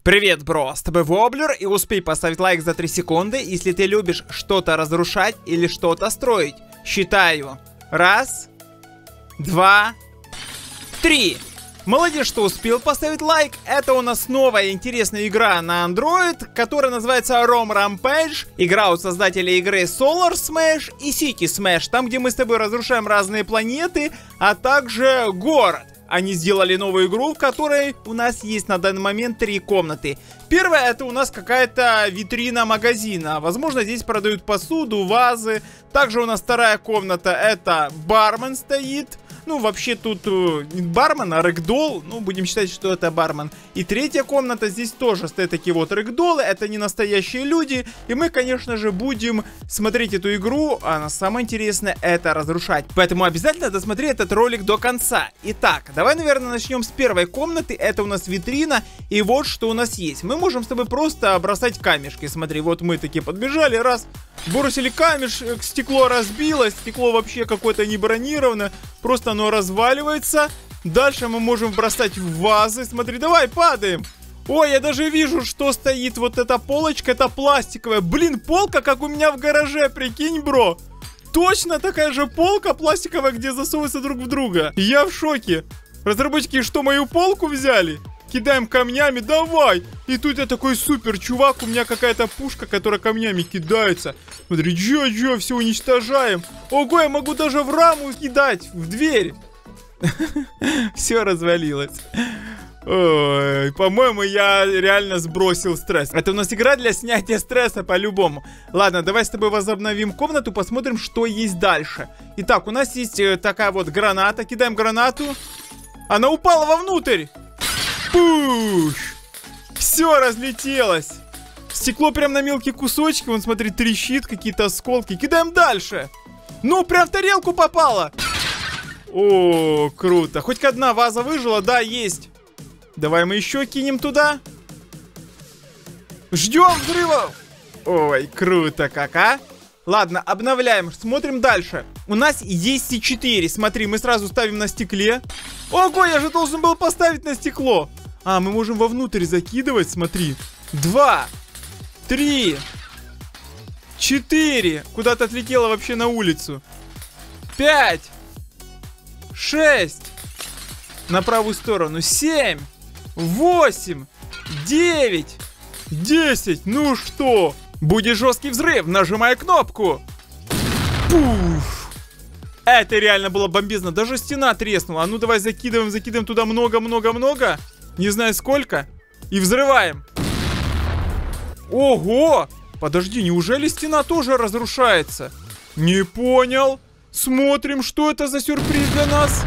Привет, бро, с тобой Воблер, и успей поставить лайк за 3 секунды, если ты любишь что-то разрушать или что-то строить. Считаю. 1, 2, 3. Молодец, что успел поставить лайк. Это у нас новая интересная игра на Android, которая называется Rome Rampage. Игра от создателей игры Solar Smash и City Smash, там, где мы с тобой разрушаем разные планеты, а также город. Они сделали новую игру, в которой у нас есть на данный момент 3 комнаты. Первая — это у нас какая-то витрина магазина. Возможно, здесь продают посуду, вазы. Также у нас вторая комната — это бармен стоит. Ну, вообще тут не бармен, а рэгдолл. Ну, будем считать, что это бармен. И третья комната, здесь тоже стоят такие вот рэгдоллы. Это не настоящие люди. И мы, конечно же, будем смотреть эту игру. А самое интересное — это разрушать. Поэтому обязательно досмотри этот ролик до конца. Итак, давай, наверное, начнем с первой комнаты. Это у нас витрина. И вот что у нас есть. Мы можем с тобой просто бросать камешки. Смотри, вот мы такие подбежали, раз, бросили камешек, стекло разбилось. Стекло вообще какое-то не бронированное. Просто оно разваливается. Дальше мы можем бросать в вазы. Смотри, давай, падаем. Ой, я даже вижу, что стоит вот эта полочка. Это пластиковая. Блин, полка, как у меня в гараже, прикинь, бро. Точно такая же полка пластиковая, где засовываются друг в друга. Я в шоке. Разработчики что, мою полку взяли? Кидаем камнями, давай. И тут я такой супер чувак. У меня какая-то пушка, которая камнями кидается. Смотри, джо, все уничтожаем. Ого, я могу даже в раму кидать, в дверь. Все развалилось. Ой, по-моему, я реально сбросил стресс. Это у нас игра для снятия стресса по-любому. Ладно, давай с тобой возобновим комнату, посмотрим, что есть дальше. Итак, у нас есть такая вот граната. Кидаем гранату. Она упала вовнутрь. Пуш! Все разлетелось. Стекло прям на мелкие кусочки. Вон, смотри, трещит, какие-то осколки. Кидаем дальше. Ну, прям в тарелку попало. О, круто. Хоть одна ваза выжила, да, есть. Давай мы еще кинем туда. Ждем взрыва. Ой, круто как, а? Ладно, обновляем, смотрим дальше. У нас есть C4. Смотри, мы сразу ставим на стекле. Ого, я же должен был поставить на стекло. А, мы можем вовнутрь закидывать, смотри. 2, 3, 4. Куда-то отлетело вообще на улицу. 5, 6. На правую сторону. 7, 8, 9, 10. Ну что? Будет жесткий взрыв. Нажимай кнопку. Пуф. Это реально было бомбезно. Даже стена треснула. А ну давай закидываем туда много-много-много. Не знаю сколько. И взрываем. Ого! Подожди, неужели стена тоже разрушается? Не понял. Смотрим, что это за сюрприз для нас.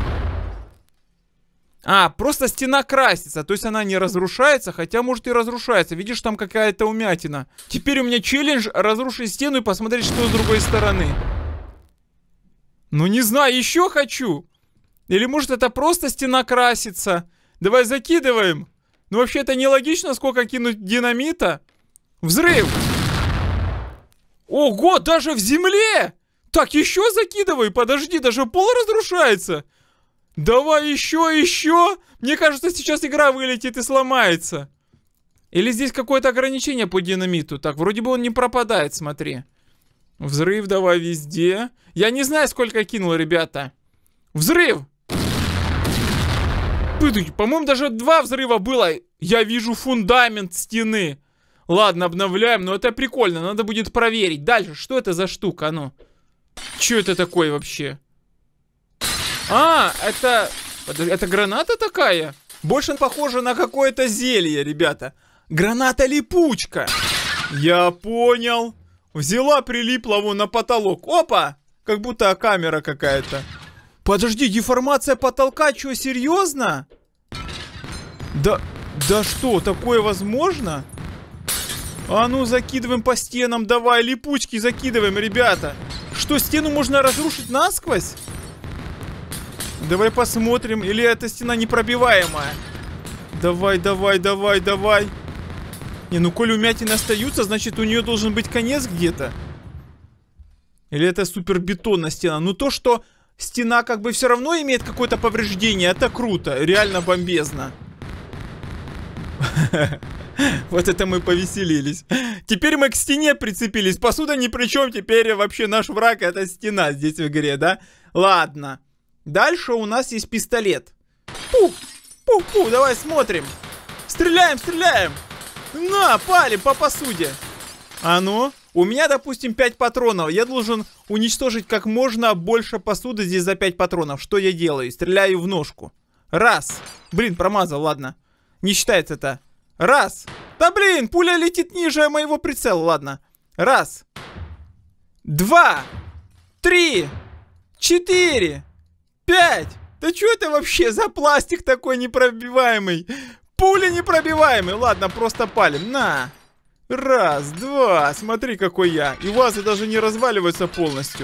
А, просто стена красится. То есть она не разрушается, хотя может и разрушается. Видишь, там какая-то умятина. Теперь у меня челлендж разрушить стену и посмотреть, что с другой стороны. Ну не знаю, еще хочу. Или может это просто стена красится. Давай закидываем. Ну вообще это нелогично, сколько кинуть динамита. Взрыв. Ого, даже в земле. Так, еще закидывай. Подожди, даже пол разрушается. Давай еще. Мне кажется, сейчас игра вылетит и сломается. Или здесь какое-то ограничение по динамиту. Так, вроде бы он не пропадает, смотри. Взрыв давай везде. Я не знаю, сколько кинул, ребята. Взрыв. По-моему, даже 2 взрыва было. Я вижу фундамент стены. Ладно, обновляем, но это прикольно. Надо будет проверить. Дальше, что это за штука, а ну? Что это такое вообще? А, это граната такая? Больше похоже на какое-то зелье, ребята. Граната-липучка. Я понял. Взяла, прилипла вон на потолок. Опа! Как будто камера какая-то. Подожди, деформация потолка? Что, серьезно? Да что, такое возможно? А ну, закидываем по стенам. Давай, липучки закидываем, ребята. Что, стену можно разрушить насквозь? Давай посмотрим. Или эта стена непробиваемая? Давай. Не, ну коли умятины остаются, значит у нее должен быть конец где-то. Или это супербетонная стена? Ну то, что стена как бы все равно имеет какое-то повреждение, это круто. Реально бомбезно. Вот это мы повеселились. Теперь мы к стене прицепились. Посуда ни при чем. Теперь вообще наш враг — это стена здесь в игре, да? Ладно. Дальше у нас есть пистолет. Пух, пух, пух, давай смотрим. Стреляем, стреляем. На, палим по посуде. А ну? У меня, допустим, 5 патронов. Я должен уничтожить как можно больше посуды здесь за 5 патронов. Что я делаю? Стреляю в ножку. Раз. Блин, промазал, ладно. Не считается это. Раз. Да блин, пуля летит ниже моего прицела, ладно. Раз. 2. 3. 4. 5. Да что это вообще за пластик такой непробиваемый? Пуля непробиваемый. Ладно, просто палим. На. Раз, два. Смотри, какой я. И вазы даже не разваливаются полностью.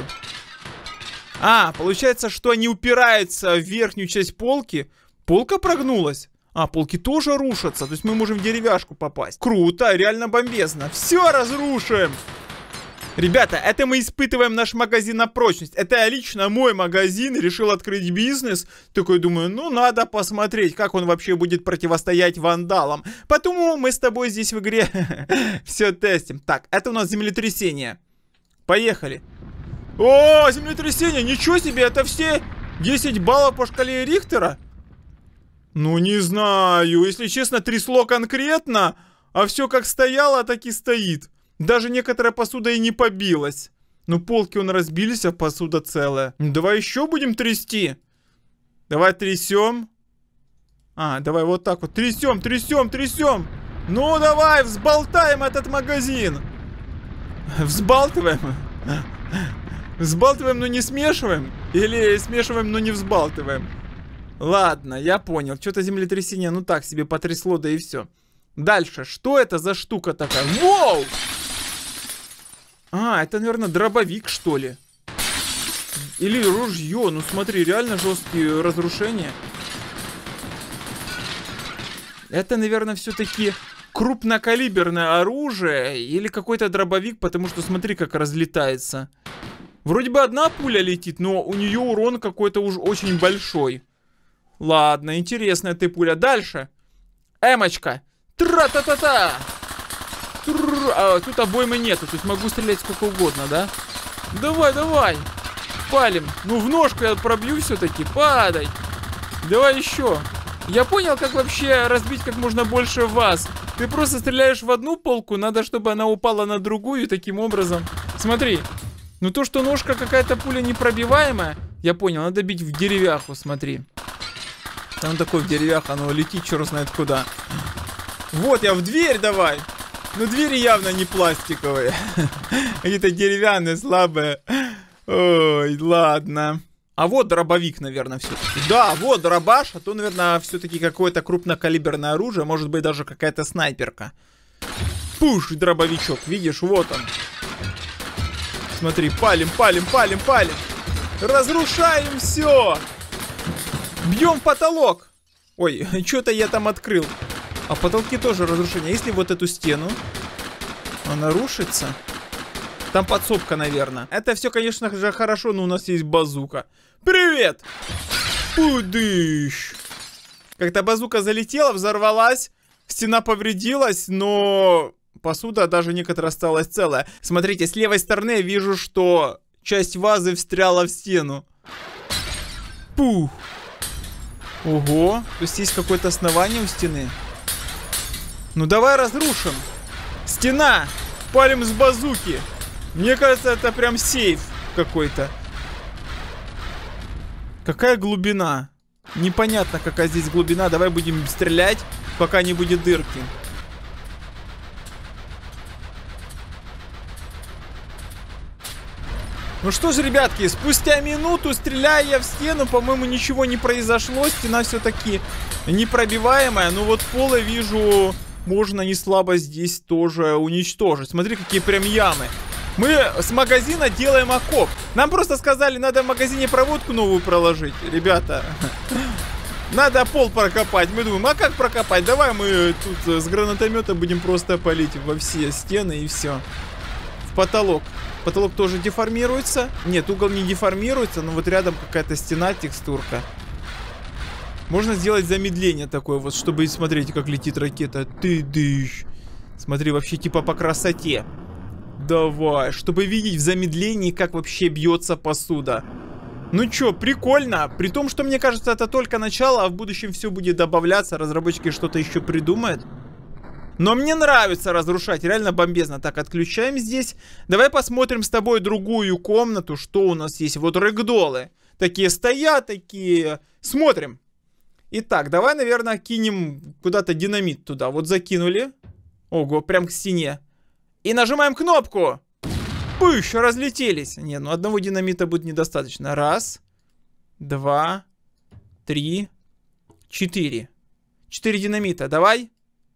А, получается, что они упираются в верхнюю часть полки. Полка прогнулась. А, полки тоже рушатся. То есть мы можем в деревяшку попасть. Круто, реально бомбезно. Все разрушим. Ребята, это мы испытываем наш магазин на прочность. Это я лично мой магазин, решил открыть бизнес. Такой думаю, ну надо посмотреть, как он вообще будет противостоять вандалам. Потому мы с тобой здесь в игре все тестим. Так, это у нас землетрясение. Поехали. О, землетрясение, ничего себе, это все 10 баллов по шкале Рихтера? Ну не знаю, если честно, трясло конкретно, а все как стояло, так и стоит. Даже некоторая посуда и не побилась. Ну, полки он разбились, а посуда целая. Ну, давай еще будем трясти. Давай трясем. А, давай вот так вот. Трясем, трясем, трясем. Ну, давай, взболтаем этот магазин. Взбалтываем. Взбалтываем, но не смешиваем. Или смешиваем, но не взбалтываем. Ладно, я понял. Что-то землетрясение, ну так себе потрясло, да и все. Дальше. Что это за штука такая? Воу! А, это, наверное, дробовик, что ли. Или ружье. Ну, смотри, реально жесткие разрушения. Это, наверное, все-таки крупнокалиберное оружие. Или какой-то дробовик, потому что смотри, как разлетается. Вроде бы одна пуля летит, но у нее урон какой-то уж очень большой. Ладно, интересная ты пуля. Дальше. Эмочка. Тра-та-та-та. А, тут обоймы нету, то есть могу стрелять сколько угодно, да? Давай, давай. Палим. Ну, в ножку я пробью все-таки. Падай. Давай еще. Я понял, как вообще разбить как можно больше ваз. Ты просто стреляешь в одну полку, надо, чтобы она упала на другую, таким образом. Смотри. Ну, то, что ножка какая-то пуля непробиваемая, я понял, надо бить в деревяху, смотри. Там такой в деревях, оно летит, черт знает куда. Вот, я в дверь давай. Но двери явно не пластиковые. Какие-то деревянные, слабые. Ой, ладно. А вот дробовик, наверное, все-таки. Да, вот дробаш. А то, наверное, все-таки какое-то крупнокалиберное оружие. Может быть, даже какая-то снайперка. Пуш, дробовичок. Видишь, вот он. Смотри, палим, палим, палим, палим. Разрушаем все. Бьем потолок. Ой, что-то я там открыл. А потолки тоже разрушения. Если вот эту стену, она рушится. Там подсобка, наверное. Это все, конечно же, хорошо, но у нас есть базука. Привет! Пудыщ! Как-то базука залетела, взорвалась. Стена повредилась, но посуда даже некоторая осталась целая. Смотрите, с левой стороны я вижу, что часть вазы встряла в стену. Пух! Ого! То есть есть какое-то основание у стены. Ну давай разрушим. Стена. Палим с базуки. Мне кажется, это прям сейф какой-то. Какая глубина? Непонятно, какая здесь глубина. Давай будем стрелять, пока не будет дырки. Ну что же, ребятки, спустя минуту, стреляя я в стену, по-моему, ничего не произошло. Стена все-таки непробиваемая. Но вот пол я вижу... Можно не слабо здесь тоже уничтожить. Смотри, какие прям ямы. Мы с магазина делаем окоп. Нам просто сказали, надо в магазине проводку новую проложить. Ребята, надо пол прокопать. Мы думаем, а как прокопать? Давай мы тут с гранатомета будем просто палить во все стены и все. В потолок. Потолок тоже деформируется. Нет, угол не деформируется, но вот рядом какая-то стена, текстурка. Можно сделать замедление такое вот, чтобы смотреть, как летит ракета. Ты дышь. Смотри, вообще типа по красоте. Давай, чтобы видеть в замедлении, как вообще бьется посуда. Ну чё, прикольно. При том, что мне кажется, это только начало, а в будущем все будет добавляться. Разработчики что-то еще придумают. Но мне нравится разрушать, реально бомбезно. Так, отключаем здесь. Давай посмотрим с тобой другую комнату. Что у нас есть? Вот рэгдоллы. Такие стоят, такие... Смотрим. Итак, давай, наверное, кинем куда-то динамит туда. Вот закинули. Ого, прям к стене. И нажимаем кнопку. Пыщ, разлетелись. Не, ну одного динамита будет недостаточно. Раз, два, три, 4. 4 динамита, давай.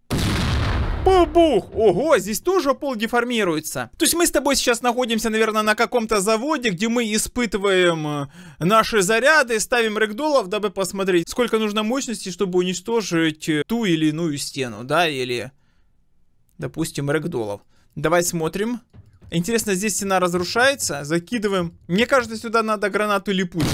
Бубух! Ого, здесь тоже пол деформируется. То есть мы с тобой сейчас находимся, наверное, на каком-то заводе, где мы испытываем наши заряды, ставим рэгдоллов, дабы посмотреть, сколько нужно мощности, чтобы уничтожить ту или иную стену, да, или, допустим, рэгдоллов. Давай смотрим. Интересно, здесь стена разрушается. Закидываем. Мне кажется, сюда надо гранату липучку.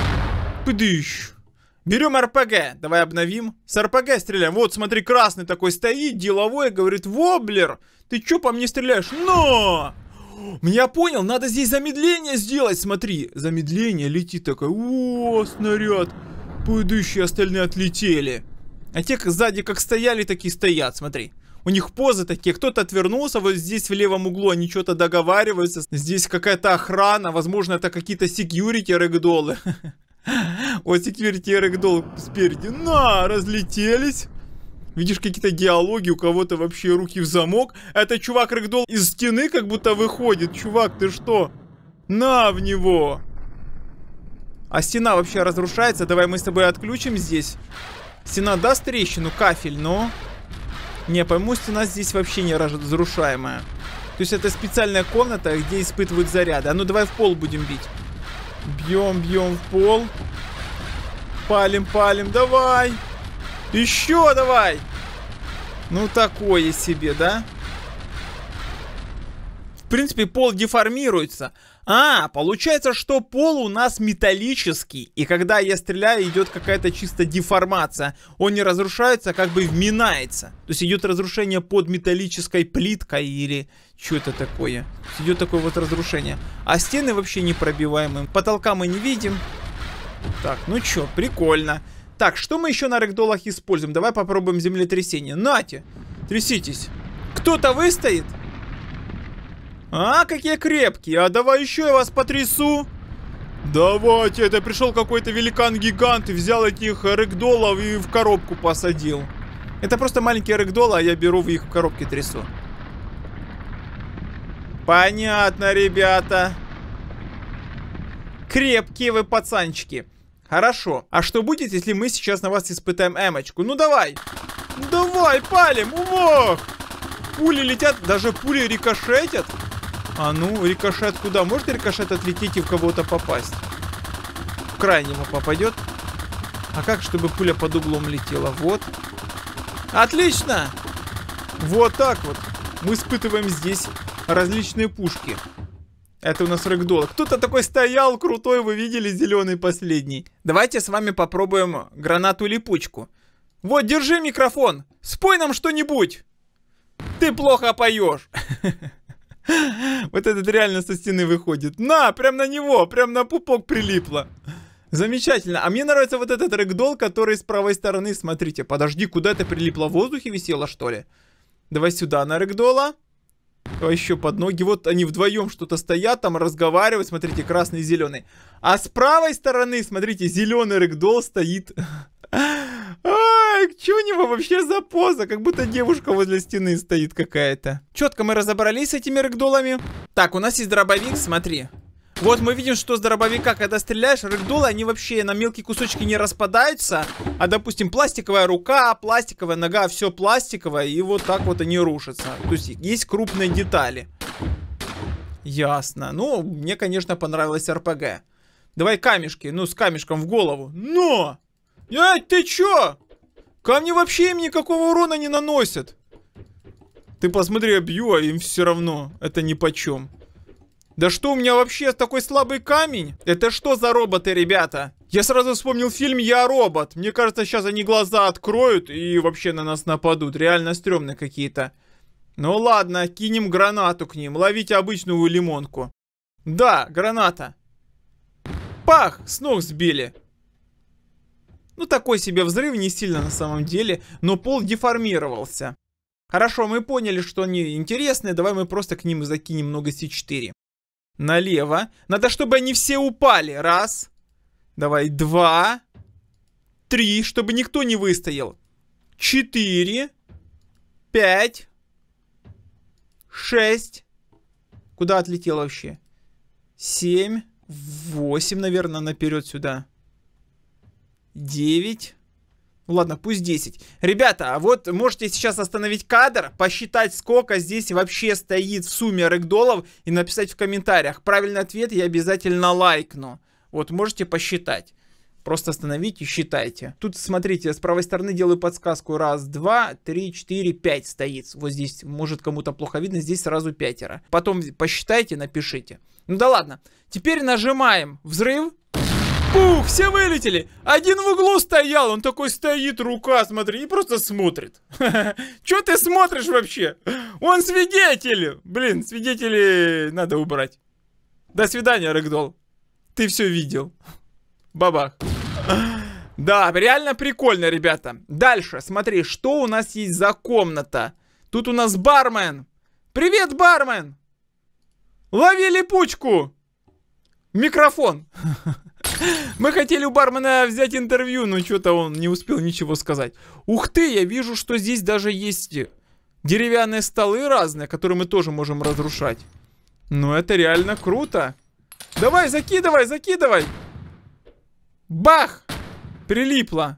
Пыдыщ. Берем РПГ. Давай обновим. С РПГ стреляем. Вот, смотри, красный такой стоит, деловой, говорит: Воблер, ты чё по мне стреляешь? Но! Я понял, надо здесь замедление сделать. Смотри, замедление, летит такой. О, снаряд. Пыдыщи, остальные отлетели. А те сзади как стояли, такие стоят, смотри. У них позы такие, кто-то отвернулся, вот здесь в левом углу они что-то договариваются. Здесь какая-то охрана, возможно, это какие-то security рэгдоллы. Вот security рэгдолл спереди. На, разлетелись. Видишь, какие-то диалоги, у кого-то вообще руки в замок. Это чувак рэгдолл из стены как будто выходит. Чувак, ты что? На в него. А стена вообще разрушается. Давай мы с тобой отключим здесь. Стена даст трещину, кафель, но... Не, пойму, стена здесь вообще не разрушаемая. То есть это специальная комната, где испытывают заряды. А ну давай в пол будем бить. Бьем, бьем в пол. Палим, палим, давай. Еще давай. Ну такое себе, да? В принципе, пол деформируется. А, получается, что пол у нас металлический. И когда я стреляю, идет какая-то чисто деформация. Он не разрушается, а как бы вминается. То есть идет разрушение под металлической плиткой или что-то такое. Идет такое вот разрушение. А стены вообще непробиваемые. Потолка мы не видим. Так, ну чё, прикольно. Так, что мы еще на рэгдоллах используем? Давай попробуем землетрясение. Нате, тряситесь. Кто-то выстоит? А, какие крепкие. А давай еще я вас потрясу. Давайте, это пришел какой-то великан-гигант и взял этих рэгдоллов и в коробку посадил. Это просто маленькие рэгдоллы, а я беру их в коробке трясу. Понятно, ребята. Крепкие вы пацанчики. Хорошо. А что будет, если мы сейчас на вас испытаем эмочку? Ну давай. Давай, палим. Ох. Пули летят, даже пули рикошетят. А ну, рикошет куда? Может рикошет отлететь и в кого-то попасть? В крайнего попадет. А как, чтобы пуля под углом летела? Вот. Отлично! Вот так вот. Мы испытываем здесь различные пушки. Это у нас рэгдолл. Кто-то такой стоял крутой, вы видели, зеленый последний. Давайте с вами попробуем гранату-липучку. Вот, держи микрофон. Спой нам что-нибудь. Ты плохо поешь. Вот этот реально со стены выходит. На, прям на него, прям на пупок прилипло. Замечательно. А мне нравится вот этот рэгдолл, который с правой стороны. Смотрите, подожди, куда это прилипло? В воздухе висело, что ли? Давай сюда на рэгдолла. Давай еще под ноги. Вот они вдвоем что-то стоят, там разговаривают. Смотрите, красный и зеленый. А с правой стороны, смотрите, зеленый рэгдолл стоит. Ай, что у него вообще за поза? Как будто девушка возле стены стоит какая-то. Четко мы разобрались с этими рэгдоллами. Так, у нас есть дробовик, смотри. Вот мы видим, что с дробовика, когда стреляешь, рэгдоллы, они вообще на мелкие кусочки не распадаются. А, допустим, пластиковая рука, пластиковая нога, все пластиковое. И вот так вот они рушатся. То есть есть крупные детали. Ясно. Ну, мне, конечно, понравилось РПГ. Давай камешки, ну, с камешком в голову. Но! Эй, ты чё? Камни вообще им никакого урона не наносят. Ты посмотри, я бью, а им все равно. Это нипочем. Да что у меня вообще такой слабый камень? Это что за роботы, ребята? Я сразу вспомнил фильм «Я робот». Мне кажется, сейчас они глаза откроют и вообще на нас нападут. Реально стрёмные какие-то. Ну ладно, кинем гранату к ним. Ловите обычную лимонку. Да, граната. Пах! С ног сбили. Ну такой себе взрыв, не сильно на самом деле. Но пол деформировался. Хорошо, мы поняли, что они интересные. Давай мы просто к ним закинем много С4. Налево. Надо, чтобы они все упали. Раз. Давай, 2, 3, чтобы никто не выстоял. 4, 5, 6. Куда отлетел вообще? 7, 8, наверное, наперед сюда. 9. Ну ладно, пусть 10. Ребята, а вот можете сейчас остановить кадр, посчитать, сколько здесь вообще стоит в сумме рэгдоллов и написать в комментариях. Правильный ответ я обязательно лайкну. Вот, можете посчитать. Просто остановите и считайте. Тут, смотрите, с правой стороны делаю подсказку. 1, 2, 3, 4, 5 стоит. Вот здесь, может, кому-то плохо видно, здесь сразу 5. Потом посчитайте, напишите. Ну да ладно. Теперь нажимаем взрыв. Пух, все вылетели. Один в углу стоял, он такой стоит, рука, смотри, и просто смотрит. Чё ты смотришь вообще? Он свидетель. Блин, свидетелей надо убрать. До свидания, рэгдолл. Ты все видел. Бабах. Да, реально прикольно, ребята. Дальше, смотри, что у нас есть за комната. Тут у нас бармен. Привет, бармен. Лови липучку. Микрофон. Мы хотели у бармена взять интервью, но что-то он не успел ничего сказать. Ух ты, я вижу, что здесь даже есть деревянные столы разные, которые мы тоже можем разрушать. Ну, это реально круто. Давай, закидывай, закидывай. Бах! Прилипло.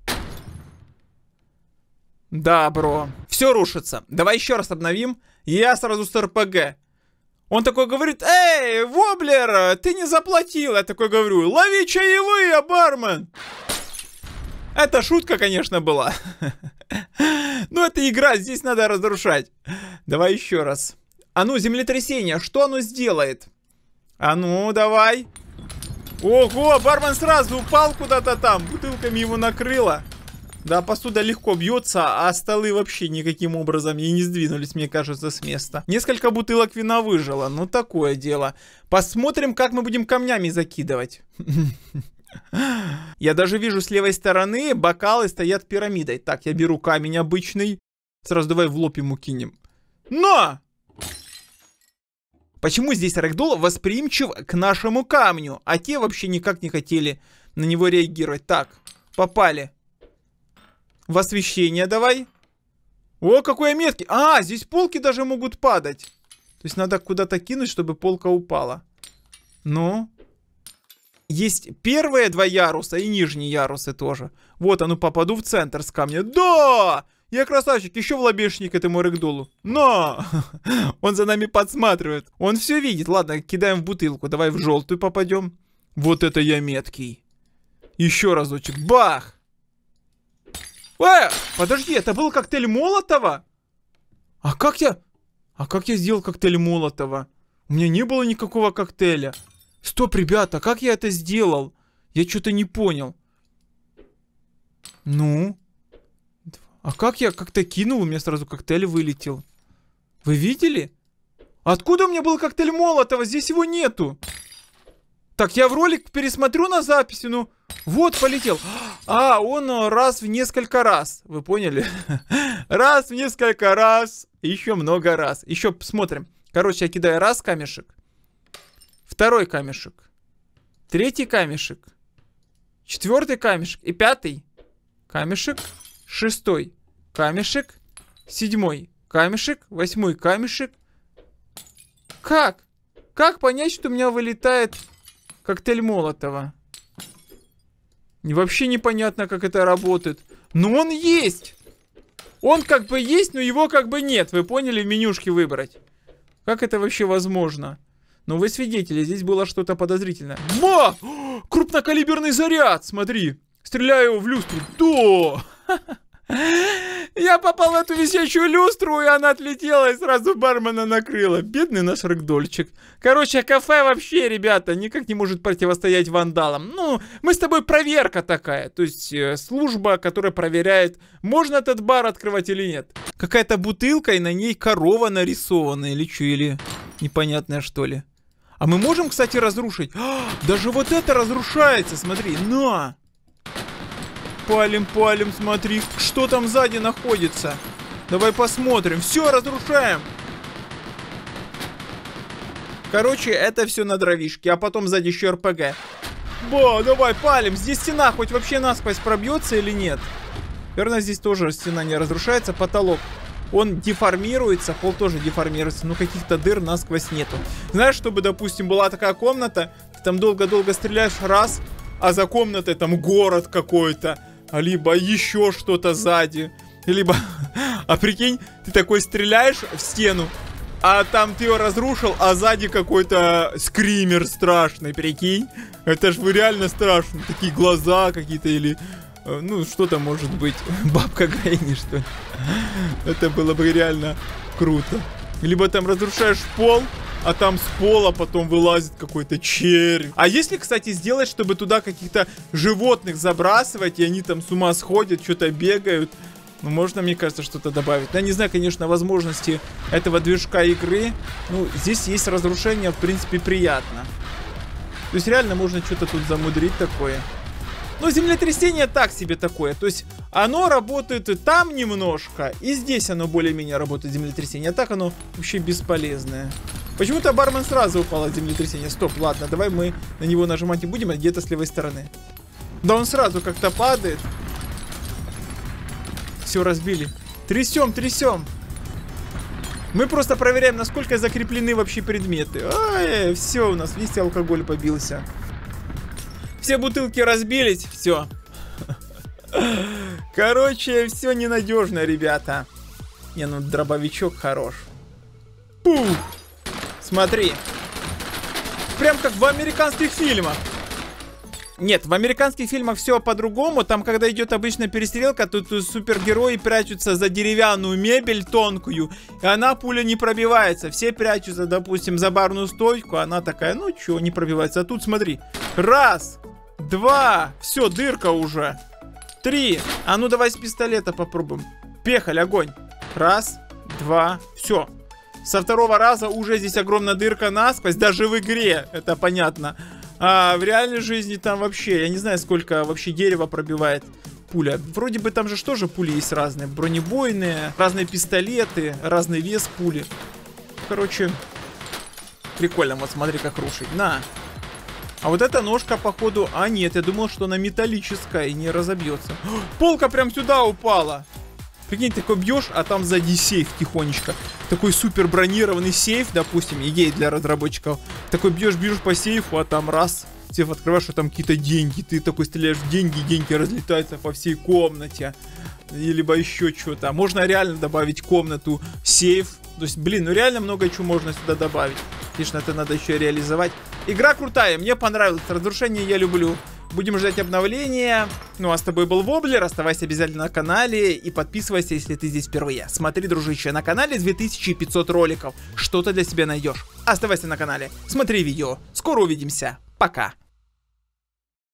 Да, бро. Все рушится. Давай еще раз обновим. Я сразу с РПГ. Он такой говорит: эй, Воблер, ты не заплатил. Я такой говорю: лови чаевые, бармен. Это шутка, конечно, была. Но это игра, здесь надо разрушать. Давай еще раз. А ну, землетрясение, что оно сделает? А ну, давай. Ого, бармен сразу упал куда-то там. Бутылками его накрыло. Да, посуда легко бьется, а столы вообще никаким образом и не сдвинулись, мне кажется, с места. Несколько бутылок вина выжило. Ну, такое дело. Посмотрим, как мы будем камнями закидывать. Я даже вижу с левой стороны бокалы стоят пирамидой. Так, я беру камень обычный. Сразу давай в лоб ему кинем. На! Почему здесь рэгдолл восприимчив к нашему камню, а те вообще никак не хотели на него реагировать? Так, попали. В освещение давай. О, какой меткий. А, здесь полки даже могут падать. То есть надо куда-то кинуть, чтобы полка упала. Ну. Есть первые 2 яруса и нижние ярусы тоже. Вот, а ну попаду в центр с камня. Да! Я красавчик, еще в лобешник этому рэгдоллу. Но! Он за нами подсматривает. Он все видит. Ладно, кидаем в бутылку. Давай в желтую попадем. Вот это я меткий. Еще разочек. Бах! Подожди, это был коктейль Молотова? А как я сделал коктейль Молотова? У меня не было никакого коктейля. Стоп, ребята, как я это сделал? Я что-то не понял. Ну? А как я как-то кинул, у меня сразу коктейль вылетел. Вы видели? Откуда у меня был коктейль Молотова? Здесь его нету. Так, я в ролик пересмотрю на записи, ну... Вот, полетел. А, он раз в несколько раз. Вы поняли? Раз в несколько раз. Еще много раз. Еще посмотрим. Короче, я кидаю раз камешек. Второй камешек. Третий камешек. Четвертый камешек. И 5-й камешек. 6-й камешек. 7-й камешек. 8-й камешек. Как? Как понять, что у меня вылетает коктейль Молотова? Вообще непонятно, как это работает. Но он есть! Он как бы есть, но его как бы нет. Вы поняли? В менюшке выбрать. Как это вообще возможно? Ну, вы свидетели, здесь было что-то подозрительное. Ма! Крупнокалиберный заряд! Смотри! Стреляю в люстру. Да! Я попал в эту висячую люстру, и она отлетела и сразу бармена накрыла. Бедный наш рэгдольчик. Короче, кафе вообще, ребята, никак не может противостоять вандалам. Ну, мы с тобой проверка такая. То есть служба, которая проверяет, можно этот бар открывать или нет. Какая-то бутылка, и на ней корова нарисована. Или что, или непонятное что ли. А мы можем, кстати, разрушить? Даже вот это разрушается, смотри, на! Палим, палим, смотри, что там сзади находится. Давай посмотрим. Все, разрушаем. Короче, это все на дровишке, а потом сзади еще РПГ. Ба, давай палим. Здесь стена хоть вообще насквозь пробьется или нет? Наверное, здесь тоже стена не разрушается. Потолок, он деформируется, пол тоже деформируется, но каких-то дыр насквозь нету. Знаешь, чтобы, допустим, была такая комната, ты там долго-долго стреляешь раз, а за комнатой там город какой-то, либо еще что-то сзади, либо, а прикинь, ты такой стреляешь в стену, а там ты ее разрушил, а сзади какой-то скример страшный, прикинь, это ж вы реально страшно, такие глаза какие-то или, ну, что там может быть, бабка Гренни, что ли, это было бы реально круто. Либо там разрушаешь пол, а там с пола потом вылазит какой-то червь. А если, кстати, сделать, чтобы туда каких-то животных забрасывать, и они там с ума сходят, что-то бегают, ну, можно, мне кажется, что-то добавить. Я не знаю, конечно, возможности этого движка игры. Ну, здесь есть разрушение, в принципе, приятно. То есть реально можно что-то тут замудрить такое. Но землетрясение так себе такое. То есть оно работает и там немножко, и здесь оно более-менее работает, землетрясение. А так оно вообще бесполезное. Почему-то бармен сразу упал от землетрясения. Стоп, ладно, давай мы на него нажимать не будем, а где-то с левой стороны. Да он сразу как-то падает. Все, разбили. Трясем, трясем. Мы просто проверяем, насколько закреплены вообще предметы. Ай, все, у нас весь алкоголь побился. Все бутылки разбились, все. Короче, все ненадежно, ребята. Не, ну дробовичок хорош. Пух! Смотри. Прям как в американских фильмах. Нет, в американских фильмах все по-другому. Там, когда идет обычная перестрелка, тут супергерои прячутся за деревянную мебель тонкую, и она, пуля, не пробивается. Все прячутся, допустим, за барную стойку, она такая, ну чё, не пробивается. А тут смотри. Раз, два, все, дырка уже. Три. А ну давай с пистолета попробуем. Пехаль, огонь. Раз, два, все. Со второго раза уже здесь огромная дырка насквозь, даже в игре, это понятно. А в реальной жизни там вообще, я не знаю, сколько вообще дерева пробивает пуля. Вроде бы там же тоже пули есть разные. Бронебойные, разные пистолеты, разный вес пули. Короче, прикольно, вот смотри, как рушить. На. А вот эта ножка, походу... А нет, я думал, что она металлическая и не разобьется. Полка прям сюда упала. Прикинь, такой бьешь, а там сзади сейф тихонечко. Такой супер бронированный сейф, допустим, идея для разработчиков. Такой бьешь по сейфу, а там раз, сейф открываешь, а там какие-то деньги. Ты такой стреляешь в деньги, деньги разлетаются по всей комнате. Либо еще что-то. Можно реально добавить комнату, сейф. То есть, блин, ну реально много чего можно сюда добавить. Конечно, это надо еще реализовать. Игра крутая, мне понравилось. Разрушение я люблю. Будем ждать обновления. Ну а с тобой был Воблер. Оставайся обязательно на канале и подписывайся, если ты здесь впервые. Смотри, дружище, на канале 2500 роликов. Что-то для себя найдешь. Оставайся на канале, смотри видео. Скоро увидимся. Пока.